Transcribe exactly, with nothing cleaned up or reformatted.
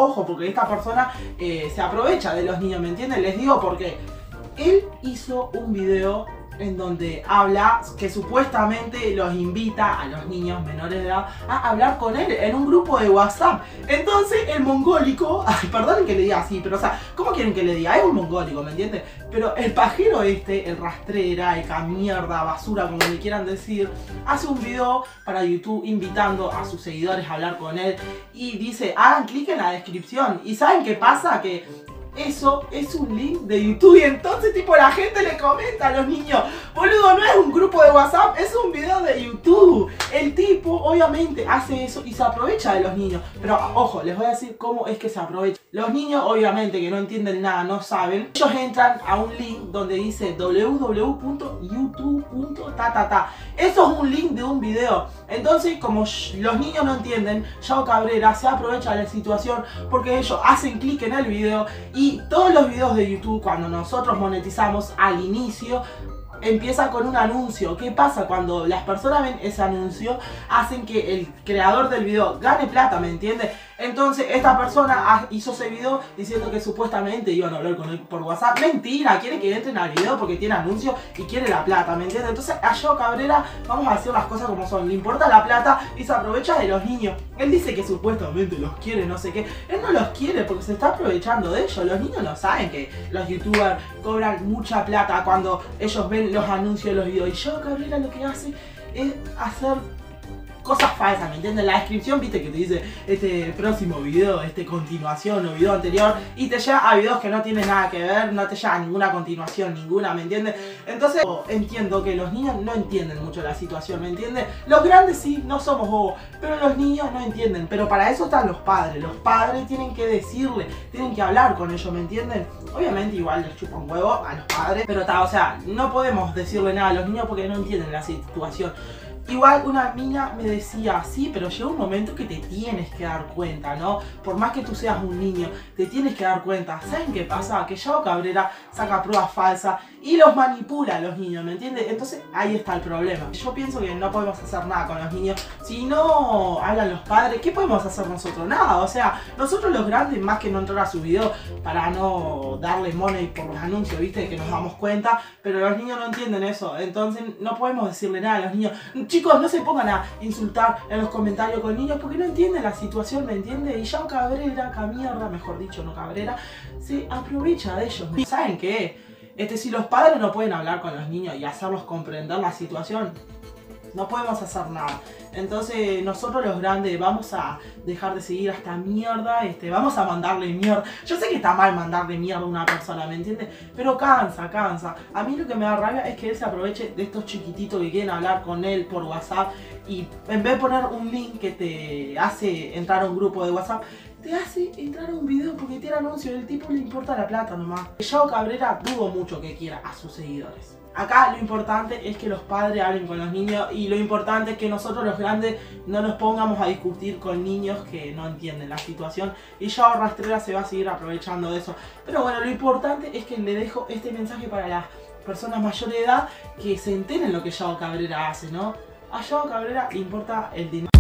ojo, porque esta persona eh, se aprovecha de los niños, ¿me entienden? Les digo porque él hizo un video en donde habla que supuestamente los invita a los niños menores de edad a hablar con él en un grupo de WhatsApp. Entonces el mongólico, ay, perdonen que le diga así, pero o sea, ¿cómo quieren que le diga? Es un mongólico, ¿me entiendes? Pero el pajero este, el rastrera, el camierda, basura, como le quieran decir, hace un video para YouTube invitando a sus seguidores a hablar con él y dice, hagan clic en la descripción. ¿Y saben qué pasa? Que eso es un link de YouTube y entonces tipo la gente le comenta a los niños, boludo, no es un grupo de WhatsApp, es un video de YouTube. El tipo obviamente hace eso y se aprovecha de los niños. Pero ojo, les voy a decir cómo es que se aprovecha. Los niños obviamente que no entienden nada, no saben, ellos entran a un link donde dice w w w punto youtube punto ta ta ta. Eso es un link de un video. Entonces como los niños no entienden, Yao Cabrera se aprovecha de la situación porque ellos hacen clic en el video. Y todos los videos de YouTube, cuando nosotros monetizamos al inicio, empieza con un anuncio. ¿Qué pasa? Cuando las personas ven ese anuncio, hacen que el creador del video gane plata, ¿me entiendes? Entonces esta persona hizo ese video diciendo que supuestamente iban a hablar con él por WhatsApp. Mentira, quiere que entren al video porque tiene anuncio y quiere la plata, ¿me entiendes? Entonces a Yao Cabrera, vamos a decir las cosas como son, le importa la plata y se aprovecha de los niños. Él dice que supuestamente los quiere, no sé qué. Él no los quiere porque se está aprovechando de ellos. Los niños no saben que los youtubers cobran mucha plata cuando ellos ven los anuncios de los videos. Y Yao Cabrera lo que hace es hacer cosas falsas, ¿me entiendes? La descripción, viste que te dice este próximo video, este continuación o video anterior, y te lleva a videos que no tienen nada que ver, no te lleva a ninguna continuación, ninguna, ¿me entiendes? Entonces entiendo que los niños no entienden mucho la situación, ¿me entiendes? Los grandes sí, no somos bobos, pero los niños no entienden. Pero para eso están los padres. Los padres tienen que decirle, tienen que hablar con ellos, ¿me entienden? Obviamente igual les chupa un huevo a los padres, pero está, o sea, no podemos decirle nada a los niños porque no entienden la situación. Igual una mina me decía, sí, pero llega un momento que te tienes que dar cuenta, ¿no? Por más que tú seas un niño, te tienes que dar cuenta. ¿Saben qué pasa? Que Yao Cabrera saca pruebas falsas y los manipula a los niños, ¿me entiendes? Entonces ahí está el problema. Yo pienso que no podemos hacer nada con los niños. Si no hablan los padres, ¿qué podemos hacer nosotros? Nada, o sea, nosotros los grandes, más que no entrar a su video para no darle money por los anuncios, ¿viste? Que nos damos cuenta, pero los niños no entienden eso. Entonces no podemos decirle nada a los niños. Chicos, no se pongan a insultar en los comentarios con niños porque no entienden la situación, ¿me entiendes? Y Yao Cabrera, Camierda, mejor dicho, no Cabrera, se aprovecha de ellos. ¿Saben qué? Este, si los padres no pueden hablar con los niños y hacerlos comprender la situación, no podemos hacer nada. Entonces nosotros los grandes vamos a dejar de seguir a esta mierda, este, vamos a mandarle mierda. Yo sé que está mal mandarle mierda a una persona, ¿me entiendes? Pero cansa, cansa. A mí lo que me da rabia es que él se aproveche de estos chiquititos que quieren hablar con él por WhatsApp y en vez de poner un link que te hace entrar a un grupo de WhatsApp, te hace entrar a un video porque tiene anuncio. El tipo le importa la plata nomás. Yao Cabrera dudo mucho que quiera a sus seguidores. Acá lo importante es que los padres hablen con los niños y lo importante es que nosotros los grandes no nos pongamos a discutir con niños que no entienden la situación y Yao Rastrera se va a seguir aprovechando de eso. Pero bueno, lo importante es que le dejo este mensaje para las personas mayores de edad que se enteren lo que Yao Cabrera hace, ¿no? A Yao Cabrera le importa el dinero.